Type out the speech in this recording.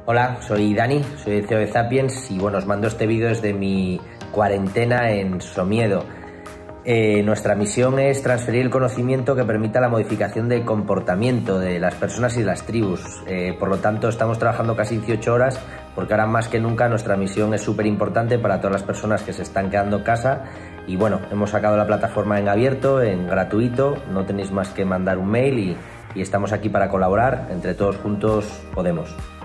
Hola, soy Dani, soy el CEO de Zapiens y bueno, os mando este vídeo desde mi cuarentena en Somiedo. Nuestra misión es transferir el conocimiento que permita la modificación del comportamiento de las personas y de las tribus. Por lo tanto, estamos trabajando casi 18 horas porque ahora más que nunca nuestra misión es súper importante para todas las personas que se están quedando en casa. Y bueno, hemos sacado la plataforma en abierto, en gratuito, no tenéis más que mandar un mail y estamos aquí para colaborar. Entre todos juntos podemos.